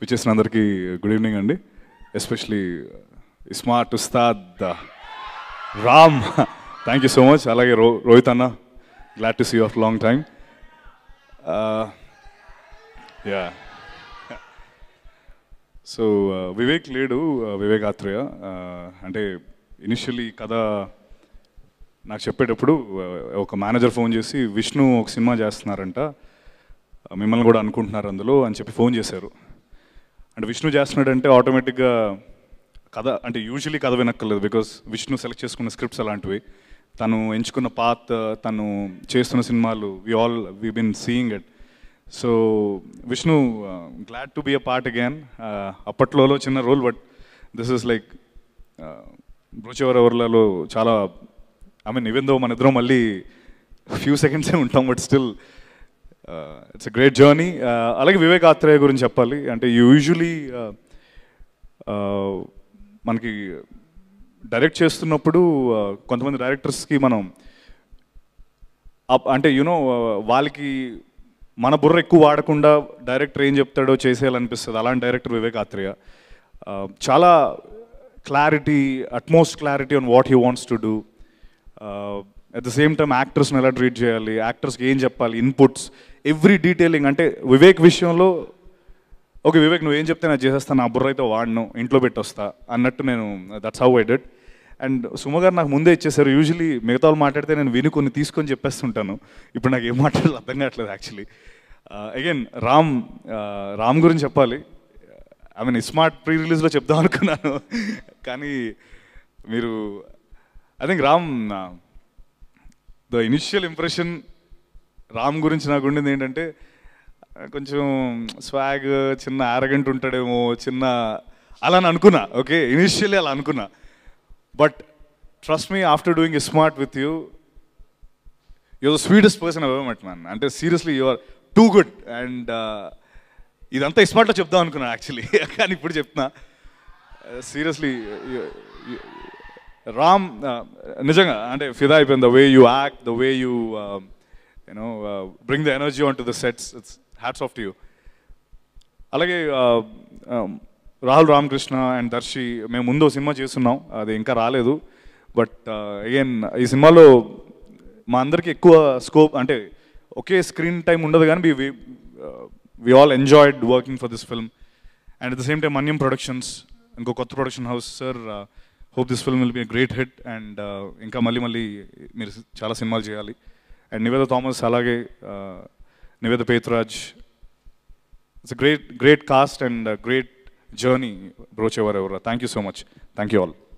విచ్చేసిన అందరికీ good evening అండి. Especially smart Ustaad Ram, thank you so much. అలాగే రోహిత్ అన్న, glad to see you after long time. Yeah, so Vivek లేడు, వివేక్ ఆత్రేయ. అంటే ఇనిషియల్లీ కథ నాకు చెప్పేటప్పుడు ఒక మేనేజర్ ఫోన్ చేసి విష్ణు ఒక సినిమా చేస్తున్నారంట, మిమ్మల్ని కూడా అనుకుంటున్నారు అందులో అని చెప్పి ఫోన్ చేశారు. అంటే విష్ణు చేస్తున్నాడంటే ఆటోమేటిక్గా కథ, అంటే యూజువలీ కథ వినక్కర్లేదు, బికాస్ విష్ణు సెలెక్ట్ చేసుకున్న స్క్రిప్ట్స్ అలాంటివి, తను ఎంచుకున్న పాత్, తను చేస్తున్న సినిమాలు we been seeing it. So Vishnu, glad to be a part again. అప్పట్లో చిన్న role, but this is like బ్రోచెవరెవర్లలో చాలా, ఐ మీన్ ఈవెన్ దో మన ఇద్దరం మళ్ళీ ఫ్యూ సెకండ్సే ఉంటాం, but still it's a great journey. అలాగే వివేక్ ఆత్రేయ గురించి చెప్పాలి అంటే, యూజువలీ మనకి డైరెక్ట్ చేస్తున్నప్పుడు కొంతమంది డైరెక్టర్స్కి మనం అంటే యూనో వాళ్ళకి మన బుర్ర ఎక్కువ వాడకుండా డైరెక్టర్ ఏం చెప్తాడో చేసేయాలనిపిస్తుంది. అలాంటి డైరెక్టర్ వివేక్ ఆత్రేయ. చాలా clarity, utmost clarity on what he wants to do. At the same time యాక్టర్స్ని ఎలా ట్రీట్ చేయాలి, యాక్టర్స్కి ఏం చెప్పాలి, ఇన్పుట్స్, ఎవ్రీ డీటెయిలింగ్. అంటే వివేక్ విషయంలో ఓకే వివేక్ నువ్వేం చెప్తే నాకు చేసేస్తాను, నా బుర్ర అయితే వాడను, ఇంట్లో పెట్టి వస్తా అన్నట్టు నేను, that's how I did. And Suma గారు నాకు ముందే ఇచ్చేసారు. యూజువలీ మిగతా వాళ్ళు మాట్లాడితే నేను విని కొన్ని తీసుకొని చెప్పేస్తుంటాను. ఇప్పుడు నాకు ఏం మాట్లాడాలి అర్థం కావట్లేదు యాక్చువల్లీ. అగైన్ రామ్ గురించి చెప్పాలి. ఐ మీన్ స్మార్ట్ ప్రీ రిలీజ్లో చెప్దాం అనుకున్నాను, కానీ మీరు, I think Ram, the initial impression Ram గురించి నాకు ఉండింది ఏంటంటే, కొంచెం స్వాగ్, చిన్న ఆరగెంట్ ఉంటాడేమో, చిన్న అలా అనుకున్నా. ఓకే, ఇనిషియల్లీ అలా అనుకున్నా. But trust me, after doing smart with you, you're the sweetest person I've ever met man. అంటే seriously you are too good. And ఇదంతా స్మార్ట్లో చెప్దాం అనుకున్నా యాక్చువల్లీ, కానీ ఇప్పుడు చెప్తున్నా. సీరియస్లీ రామ్ నిజంగా అంటే ఫిదా అయిపోయింది. The way you act, the way you you know bring the energy on to the sets, it's hats off to you. అలాగే రాహుల్ రామకృష్ణ అండ్ దర్శి, మేము ముందు సినిమా చేస్తున్నాం, అది ఇంకా రాలేదు. బట్ అగైన్ ఈ సినిమాలో మా అందరికీ ఎక్కువ స్కోప్, అంటే ఒకే స్క్రీన్ టైం ఉండదు, కానీ we all enjoyed working for this film. And at the same time Manyam productions, ఇంకో కొత్త production house. Sir, hope this film will be a great hit. And ఇంకా మళ్ళీ మీరు చాలా సినిమాలు చేయాలి. అండ్ నివేద థామస్, అలాగే Niveda Pethuraj, it's a great cast and a great journey, Brochevarevarura. Thank you so much. Thank you all.